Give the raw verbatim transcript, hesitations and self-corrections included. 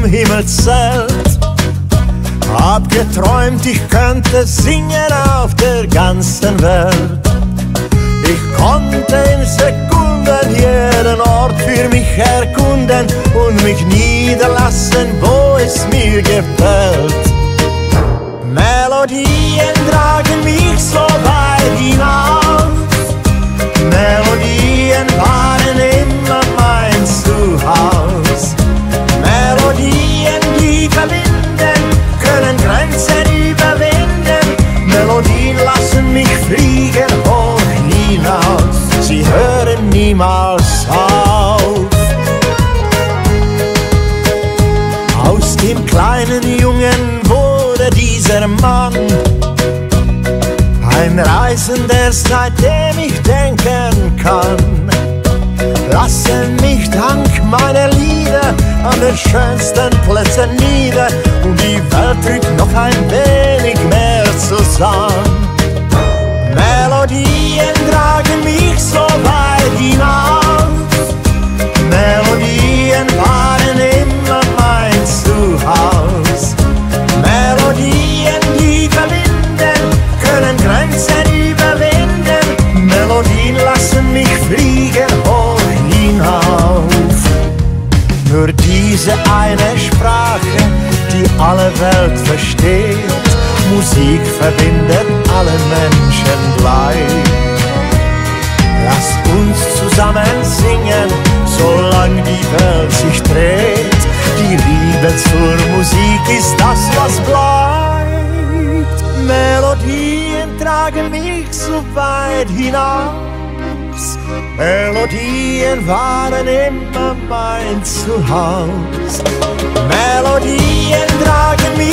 Himmelszelt. Hab geträumt, ich könnte singen auf der ganzen Welt. Ich konnte in Sekunden jeden Ort für mich erkunden und mich niederlassen, wo es mir gefällt. Melodien tragen mich so weit hinaus. Melodien waren immer mein Zuhause. Melodien, die verbinden, können Grenzen überwinden. Melodien lassen mich fliegen hoch hinaus. Sie hören niemals auf. Aus dem kleinen Jungen wurde dieser Mann, ein Reisender, seitdem ich denken kann. Lassen mich dank meiner Lieder an den schönsten Plätzen nieder und die Welt rückt noch ein wenig mehr zusammen. Melodien tragen mich so weit hinaus. Melodien waren immer mein Zuhause. Melodien, die verbinden, können Grenzen überwinden. Melodien lassen mich fliegen hoch hinauf. Nur diese eine Sprache, die alle Welt versteht. Musik verbindet alle Menschen gleich. Lasst uns zusammen singen, solange die Welt sich dreht. Die Liebe zur Musik ist das, was bleibt. Melodien tragen mich so weit hinaus. Melodien waren immer mein Zuhause. Melodien tragen mich